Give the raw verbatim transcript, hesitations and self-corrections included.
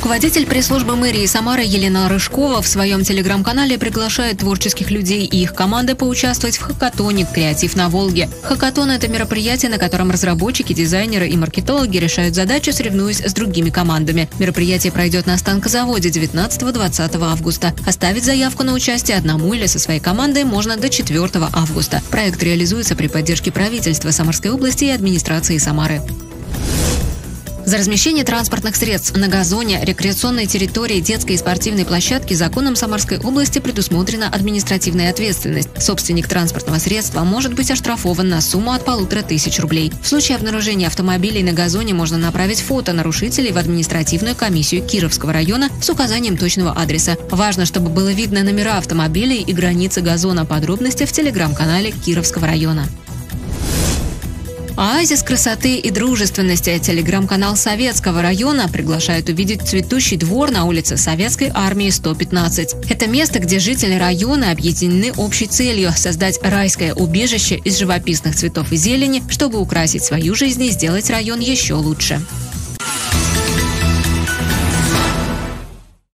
Руководитель пресс-службы мэрии Самары Елена Рыжкова в своем телеграм-канале приглашает творческих людей и их команды поучаствовать в хакатоне «Креатив на Волге». Хакатон – это мероприятие, на котором разработчики, дизайнеры и маркетологи решают задачи, соревнуясь с другими командами. Мероприятие пройдет на станкозаводе девятнадцатого-двадцатого августа. Оставить заявку на участие одному или со своей командой можно до четвёртого августа. Проект реализуется при поддержке правительства Самарской области и администрации Самары. За размещение транспортных средств на газоне, рекреационной территории, детской и спортивной площадки законом Самарской области предусмотрена административная ответственность. Собственник транспортного средства может быть оштрафован на сумму от полутора тысяч рублей. В случае обнаружения автомобилей на газоне можно направить фото нарушителей в административную комиссию Кировского района с указанием точного адреса. Важно, чтобы было видно номера автомобилей и границы газона. Подробности в телеграм-канале Кировского района. Оазис красоты и дружественности. Телеграм-канал Советского района приглашает увидеть цветущий двор на улице Советской армии сто пятнадцать. Это место, где жители района объединены общей целью – создать райское убежище из живописных цветов и зелени, чтобы украсить свою жизнь и сделать район еще лучше.